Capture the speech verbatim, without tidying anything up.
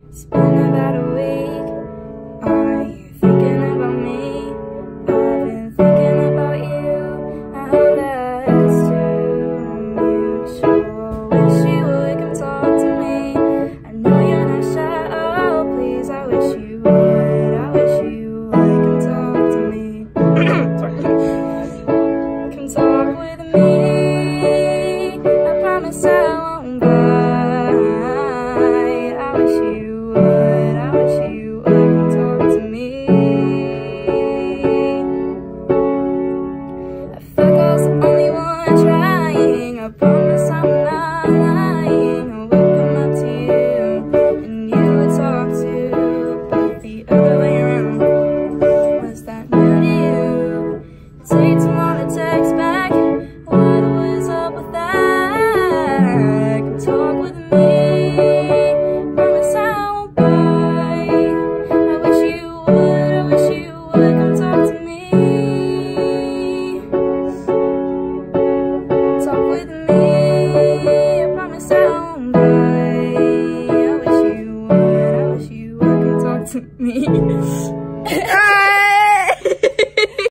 It's been about a week. Are you thinking about me? I've been thinking about you. I hope that's too mutual. Wish you would come talk to me. I know you're not shy. Oh, please, I wish you would. I wish you would come talk to me. Come talk with me. I promise I won't bite. I wish you would, I wish you would come talk to me. I feel like I was the only one trying. I promise I'm not lying. I would come up to you and you would talk to, but the other way around. Was that new to you? Take too long to text back. What was up with that? Come talk with me. Promise I won't bite. I wish you would, I wish you would come talk to me. Talk with me. I promise I won't bite. I wish you would, I wish you would come talk to me.